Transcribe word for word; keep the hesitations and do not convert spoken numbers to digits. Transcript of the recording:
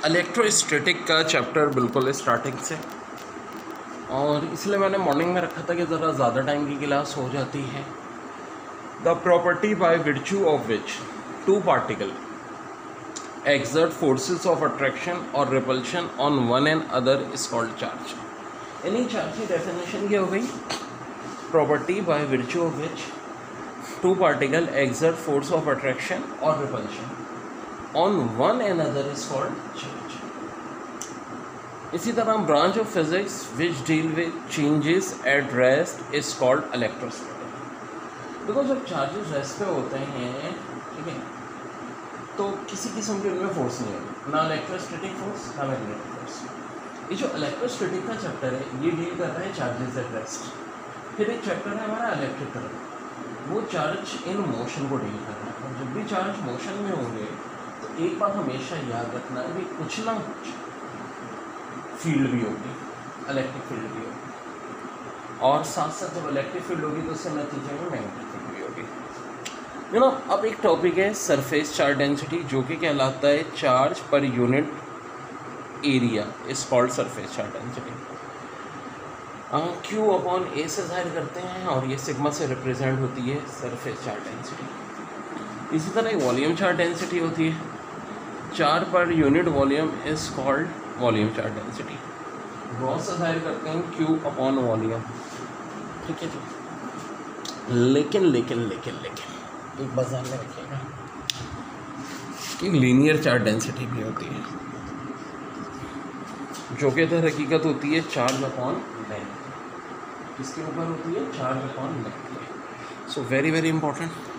Electrostatic का chapter बिल्कुल starting से, और इसलिए मैंने मॉर्निंग में रखा था कि ज़रा ज़्यादा टाइम की क्लास हो जाती है। The property by virtue of which two particle exert forces of attraction or repulsion on one and other is called charge। यानी चार्ज की डेफिनेशन क्या हो गई? Property by virtue of which two particle exert force of attraction or repulsion on one another is called charge। इसी तरह branch of physics which deal with changes at rest is called electrostatic। देखो जब charges rest पे होते हैं, ठीक है, तो किसी किस्म के उनमें फोर्स नहीं होगी, ना इलेक्ट्रोस्टैटिक फोर्स ना मैग्नेटिक फोर्स। ये जो इलेक्ट्रोस्टैटिक का चैप्टर है ये डील कर रहा है चार्जेस एट रेस्ट। फिर एक चैप्टर है हमारा इलेक्ट्रिक करंट, वो चार्ज इन मोशन को डील कर रहा है। और जब भी चार्ज मोशन में होंगे तो एक बात हमेशा याद रखना है कि कुछ ना कुछ फील्ड भी होगी, इलेक्ट्रिक फील्ड भी होगी, और साथ साथ जब इलेक्ट्रिक फील्ड होगी तो उससे नतीजे में मैग्नेटिक फील्ड भी होगी। यू नो अब एक टॉपिक है सरफेस चार्ज डेंसिटी, जो कि कहलाता है charge per unit area is called surface charge density. Q upon A से जाहिर करते हैं और ये सिग्मा से रिप्रेजेंट होती है सरफेस चार्ज डेंसिटी। इसी तरह एक वॉल्यूम चार्ज डेंसिटी होती है, charge per unit volume is called volume charge density. Gauss से जाहिर करते हैं क्यू अपॉन वॉल्यूम, ठीक है जी। लेकिन लेकिन लेकिन लेकिन एक बाजार में रखिएगा कि लीनियर चार्ज डेंसिटी भी होती है, जो कि दर हकीकत होती है चार्ज अपॉन लेंथ। किसके ऊपर होती है? Charge upon length. So very very important.